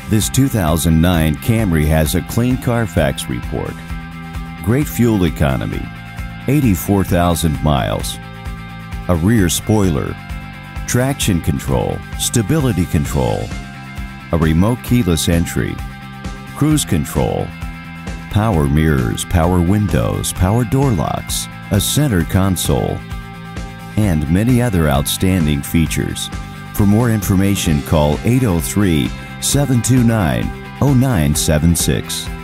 This 2009 Camry has a clean Car Fax report. Great fuel economy, 84,000 miles, a rear spoiler, traction control, stability control, a remote keyless entry, cruise control, power mirrors, power windows, power door locks, a center console, and many other outstanding features. For more information, call 803-729-0976.